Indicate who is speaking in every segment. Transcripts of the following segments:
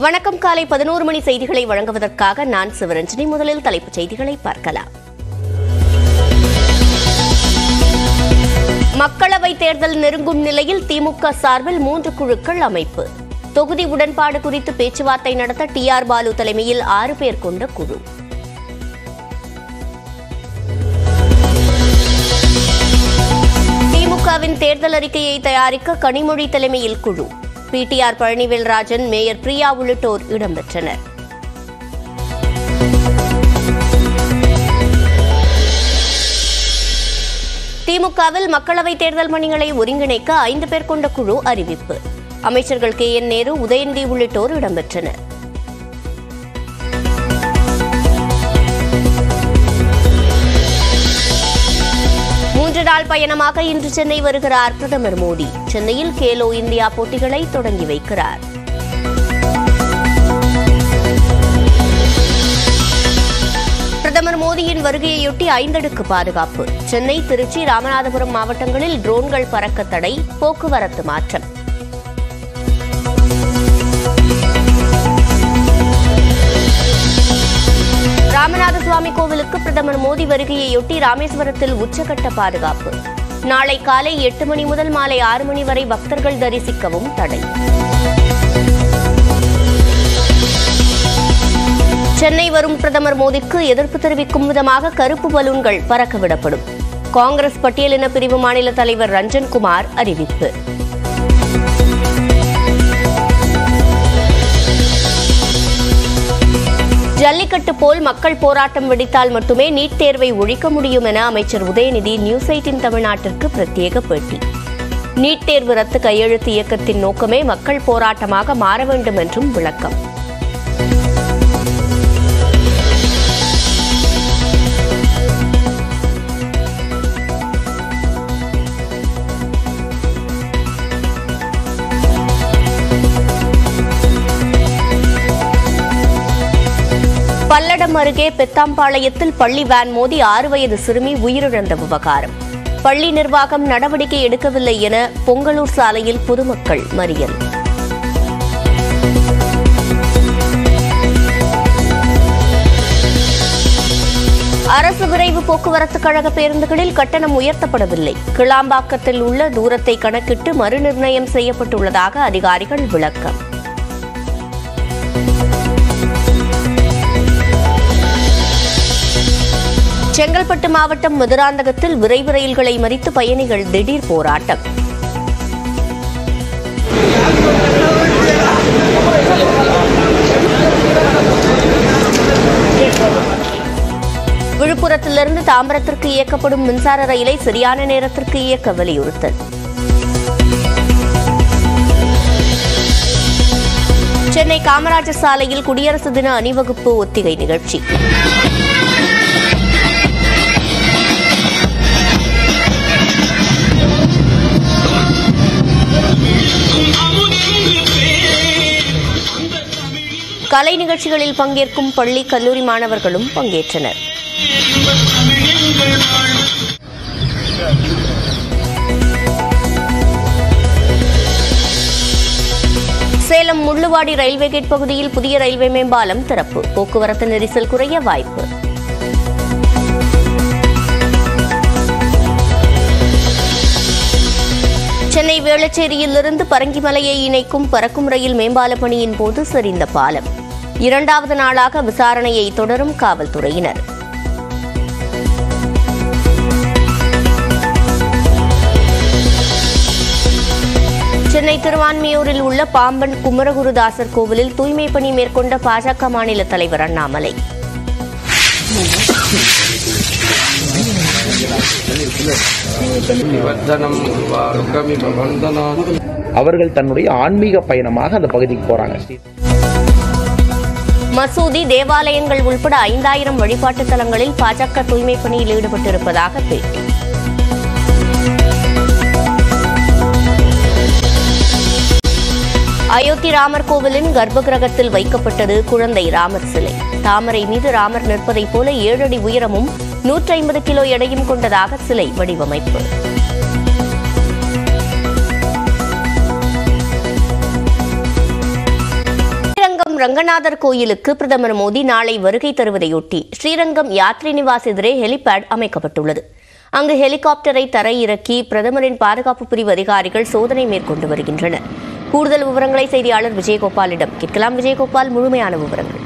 Speaker 1: வணக்கம். காலை 11 மணி செய்திகளை வழங்குவதற்காக நான் சிவரஞ்சனி. முதலில் தலைப்புச் செய்திகளை பார்க்கலாம். மக்களவைத் தேர்தல் நெருங்கும் நிலையில் திமுக சார்பில் 3 குழுக்கள் அமைப்பு. தொகுதி உடன்பாடு குறித்து பேச்சுவார்த்தை நடத்த TR பாலு தலைமையில் 6 பேர் கொண்ட குழு. திமுகவின் தேர்தல் அறிக்கையை தயாரிக்க கனிமொழி தலைமையில் குழு. PTR பழனிவேல்ராஜன், மேயர் பிரியா உள்ளிட்டோர் இடம்பெற்றனர். திமுகவில் மக்களவைத் தேர்தல் பணிகளை ஒருங்கிணைக்க 5 பேர் கொண்ட குழு அறிவிப்பு. அமைச்சர்கள் KN நேரு, உதயநிதி உள்ளிட்டோர் இடம்பெற்றனர். நாள் பயணமாக இன்று சென்னை வருகிறார் பிரதமர் மோடி. சென்னையில் கேலோ இந்தியா போட்டிகளை தொடங்கி வைக்கிறார். பிரதமர் மோடியின் வருகையொட்டி 5 அடுக்கு பாதுகாப்பு. சென்னை, திருச்சி, ராமநாதபுரம் மாவட்டங்களில் ட்ரோன்கள் பறக்க தடை, போக்குவரத்து மாற்றம். ராமநாத சுவாமி கோவிலுக்கு பிரதமர் மோடி வருகையொட்டி ராமேஸ்வரத்தில் உச்சகட்ட பாதுகாப்பு. நாளை காலை 8 மணி முதல் மாலை 6 மணி வரை பக்தர்கள் தரிசிக்கவும் தடை. சென்னை வரும் பிரதமர் மோடிக்கு எதிர்ப்பு தெரிவிக்கும் விதமாக கருப்பு பலூன்கள் பறக்கவிடப்படும். காங்கிரஸ் பட்டியலின பிரிவு மாநில தலைவர் ரஞ்சன்குமார் அறிவிப்பு. ஜல்லிக்கட்டு போல் மக்கள் போராட்டம் வெடித்தால் மட்டுமே நீட் தேர்வை ஒழிக்க முடியும் என அமைச்சர் உதயநிதி News18 தமிழ்நாட்டிற்கு பிரத்யேக பேட்டி. நீட் தேர்வு ரத்து கையெழுத்து இயக்கத்தின் நோக்கமே மக்கள் போராட்டமாக மாற வேண்டும் என்றும் விளக்கம். பல்லடம் அருகே பெத்தாம்பாளையத்தில் பள்ளி வேன் மோதி 6 வயது சிறுமி உயிரிழந்த விவகாரம். பள்ளி நிர்வாகம் நடவடிக்கை எடுக்கவில்லை என பொங்கலூர் சாலையில் பொதுமக்கள் மறியல். அரசு விரைவு போக்குவரத்து கழக பேருந்துகளில் கட்டணம் உயர்த்தப்படவில்லை. கிளாம்பாக்கத்தில் உள்ள தூரத்தை கணக்கிட்டு மறுநிர்ணயம் செய்யப்பட்டுள்ளதாக அதிகாரிகள் விளக்கம். செங்கல்பட்டு மாவட்டம் மதுராந்தகத்தில் விரைவு ரயில்களை மறித்து பயணிகள் திடீர் போராட்டம். விழுப்புரத்திலிருந்து தாம்பரத்திற்கு இயக்கப்படும் மின்சார ரயிலை சரியான நேரத்திற்கு இயக்க வலியுறுத்தல். சென்னை காமராஜர் சாலையில் குடியரசு தின அணிவகுப்பு ஒத்திகை நிகழ்ச்சி. கலை நிகழ்ச்சிகளில் பங்கேற்கும் பள்ளி, கல்லூரி மாணவர்களும் பங்கேற்றனர். சேலம் முள்ளுவாடி ரயில்வே கேட் பகுதியில் புதிய ரயில்வே மேம்பாலம் திறப்பு. போக்குவரத்து நெரிசல் குறைய வாய்ப்பு. சென்னை வேளச்சேரியிலிருந்து பரங்கிமலையை இணைக்கும் பறக்கும் ரயில் மேம்பால பணியின் போது சரிந்த பாலம். 2வது நாளாக விசாரணையை தொடரும் காவல்துறையினர். சென்னை திருவான்மியூரில் உள்ள பாம்பன் குமரகுருதாசர் கோவிலில் தூய்மை பணி மேற்கொண்ட பாஜக மாநில தலைவர் அண்ணாமலை.
Speaker 2: அவர்கள் தன்னுடைய ஆன்மீக பயணமாக அந்த பகுதிக்கு போறாங்க.
Speaker 1: மசூதி, தேவாலயங்கள் உள்பட 5000 வழிபாட்டு தலங்களில் பாஜக தூய்மை பணியில் ஈடுபட்டிருப்பதாக பேட்டி. அயோத்தி ராமர் கோவிலின் கர்ப்பகிரகத்தில் வைக்கப்பட்டது குழந்தை ராமர் சிலை. தாமரை மீது ராமர் நிற்பதைப் போல 7 அடி உயரமும் 150 கிலோ எடையும் கொண்டதாக சிலை வடிவமைப்பு. ரங்கநாதர் கோயிலுக்கு பிரதமர் மோடி நாளை வருகை தருவதையொட்டி ஸ்ரீரங்கம் யாத்ரி நிவாஸ் எதிரே ஹெலிபேட் அமைக்கப்பட்டுள்ளது. அங்கு ஹெலிகாப்டரை தரையிறக்கி பிரதமரின் பாதுகாப்பு பிரிவு அதிகாரிகள் சோதனை மேற்கொண்டு வருகின்றனர். கூடுதல் விவரங்களை செய்தியாளர் விஜயகோபாலிடம் கேட்கலாம். விஜயகோபால், முழுமையான விவரங்கள்.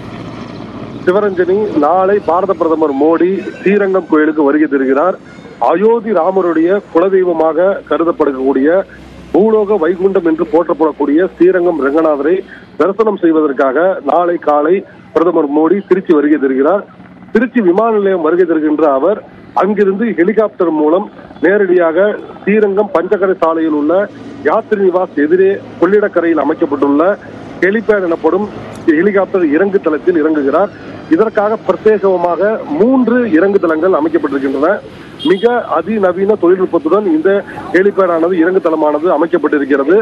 Speaker 3: சிவரஞ்சனி, நாளை பாரத பிரதமர் மோடி ஸ்ரீரங்கம் கோயிலுக்கு வருகை தருகிறார். அயோத்தி ராமருடைய குலதெய்வமாக கருதப்படக்கூடிய பூலோக வைகுண்டம் என்று போற்றப்படக்கூடிய ஸ்ரீரங்கம் ரங்கநாதரை தரிசனம் செய்வதற்காக நாளை காலை பிரதமர் மோடி திருச்சி வருகை தருகிறார். திருச்சி விமான நிலையம் வருகை தருகின்ற அவர் அங்கிருந்து ஹெலிகாப்டர் மூலம் நேரடியாக ஸ்ரீரங்கம் பஞ்சகரை சாலையில் உள்ள யாத்ரி நிவாஸ் எதிரே கொள்ளிடக்கரையில் அமைக்கப்பட்டுள்ள ஹெலிபேட் எனப்படும் ஹெலிகாப்டர் இறங்கு தளத்தில் இறங்குகிறார். இதற்காக பிரத்யேகமாக 3 இறங்கு தளங்கள் அமைக்கப்பட்டிருக்கின்றன. மிக அதிநவீன தொழில்நுட்பத்துடன் இந்த ஹெலிபேடானது இறங்கு தளமானது அமைக்கப்பட்டிருக்கிறது.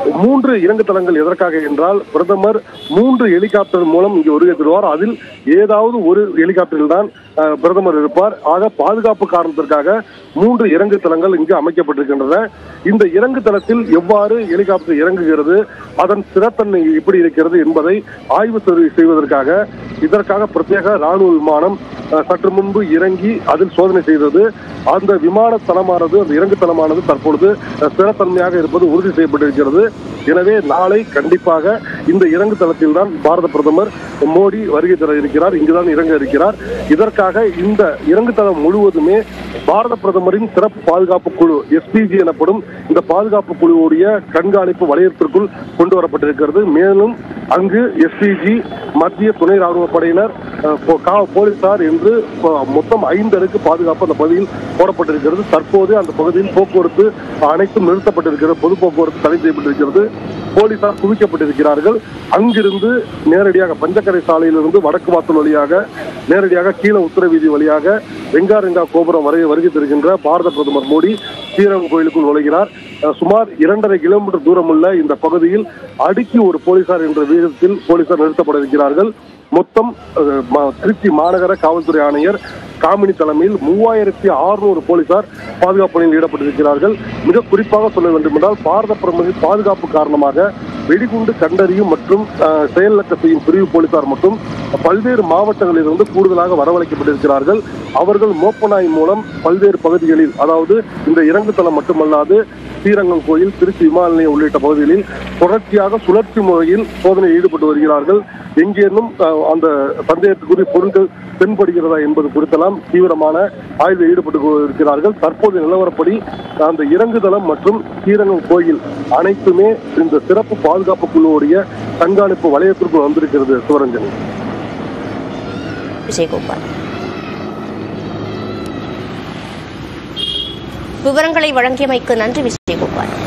Speaker 3: 3 இறங்கு தளங்கள் எதற்காக என்றால், பிரதமர் 3 ஹெலிகாப்டர் மூலம் இங்கு வருகை தருவார். அதில் ஏதாவது ஒரு ஹெலிகாப்டரில் தான் பிரதமர் இருப்பார். ஆக பாதுகாப்பு காரணத்திற்காக 3 இறங்கு தளங்கள் இங்கு அமைக்கப்பட்டிருக்கின்றன. இந்த இறங்கு தளத்தில் எவ்வாறு ஹெலிகாப்டர் இறங்குகிறது, அதன் ஸ்திரத்தன்மை எப்படி இருக்கிறது என்பதை ஆய்வு செய்வதற்காக இதற்காக பிரத்யேக ராணுவ விமானம் சற்று முன்பு இறங்கி அதில் சோதனை செய்தது. அந்த விமான தளமானது, அந்த இறங்கு தளமானது தற்பொழுது ஸ்திரத்தன்மையாக இருப்பது உறுதி செய்யப்பட்டிருக்கிறது. எனவே நாளை கண்டிப்பாக இந்த இறங்கு தளத்தில் தான் பாரத பிரதமர் மோடி வருகை தர இருக்கிறார். இங்குதான் இறங்க இருக்கிறார். இதற்காக இந்த இறங்கு தளம் முழுவதுமே பாரத பிரதமரின் சிறப்பு பாதுகாப்பு குழு எஸ்பிஜி எனப்படும் இந்த பாதுகாப்பு குழுவுடைய கண்காணிப்பு வளையத்திற்குள் கொண்டு வரப்பட்டிருக்கிறது. மேலும் அங்கு எஸ்பிஜி, மத்திய துணை ராணுவ படையினர், போலீசார் என்று மொத்தம் 5 அடுக்கு பாதுகாப்பு அந்த பகுதியில் போடப்பட்டிருக்கிறது. தற்போது அந்த பகுதியில் போக்குவரத்து அனைத்தும் நிறுத்தப்பட்டிருக்கிறது. பொது போக்குவரத்து தடை செய்யப்பட்டிருக்கிறது. போலீசார் குவிக்கப்பட்டிருக்கிறார்கள். அங்கிருந்து நேரடியாக பஞ்சக்கரை சாலையிலிருந்து வடக்கு வாசல் வழியாக நேரடியாக கீழே உத்தர வீதி வழியாக ரெங்கா கோபுரம் வரை வருகை தருகின்ற பாரத பிரதமர் மோடி ஸ்ரீரங்கம் கோயிலுக்குள் நுழைகிறார். சுமார் 2.5 கிலோமீட்டர் தூரம் உள்ள இந்த பகுதியில் அடுக்கி ஒரு போலீசார் என்ற விகிதத்தில் போலீசார் நிறுத்தப்பட இருக்கிறார்கள். மொத்தம் திருச்சி மாநகர காவல்துறை ஆணையர் காமினி தலைமையில் 3600 போலீசார் பாதுகாப்பு பணியில் ஈடுபட்டிருக்கிறார்கள். மிக குறிப்பாக சொல்ல வேண்டும் என்றால், பாரத பிரதமரின் பாதுகாப்பு காரணமாக வெடிகுண்டு கண்டறியும் மற்றும் செயலக்க செய்யும் பிரிவு போலீசார் மட்டும் பல்வேறு மாவட்டங்களிலிருந்து கூடுதலாக வரவழைக்கப்பட்டிருக்கிறார்கள். அவர்கள் மோப்பநாய் மூலம் பல்வேறு பகுதிகளில், அதாவது இந்த இறங்கு தளம் மட்டுமல்லாது ஸ்ரீரங்கம் கோயில், திருச்சி விமான நிலையம் உள்ளிட்ட பகுதிகளில் தொடர்ச்சியாக சுழற்சி முறையில் சோதனையில் ஈடுபட்டு வருகிறார்கள். எங்கேனும் அந்த சந்தேகத்துக்குரிய பொருட்கள் தென்படுகிறதா என்பது குறித்தெல்லாம் தீவிரமான ஆய்வில் ஈடுபட்டு இருக்கிறார்கள். தற்போது நிலவரப்படி அந்த இறங்குதளம் மற்றும் ஸ்ரீரங்கம் கோயில் அனைத்துமே இந்த சிறப்பு பாதுகாப்பு குழுவுடைய கண்காணிப்பு வளையத்திற்குள் வந்திருக்கிறது. சிவரஞ்சனி,
Speaker 1: விஜயகோபால், விவரங்களை வழங்கியமைக்கு நன்றி. விஜயகோபால்.